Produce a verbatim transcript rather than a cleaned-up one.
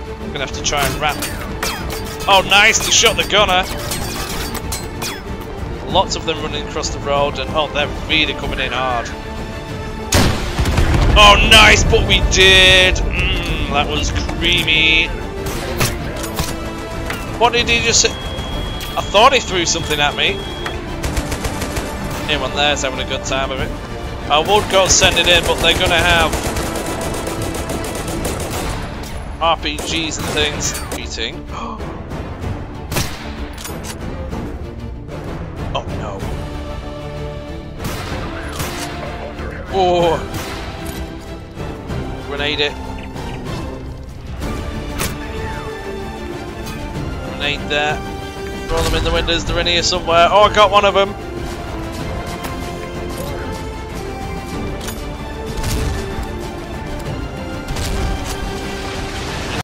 I'm gonna have to try and wrap. Oh, nice! He shot the gunner. Lots of them running across the road, and oh, they're really coming in hard. Oh, nice! But we did. Mmm, that was creamy. What did he just say? I thought he threw something at me. Anyone there's having a good time of it. I would go send it in, but they're gonna have R P Gs and things. Beating. Oh no. Oh. Grenade it. Grenade that. Throw them in the windows. They're in here somewhere. Oh, I got one of them.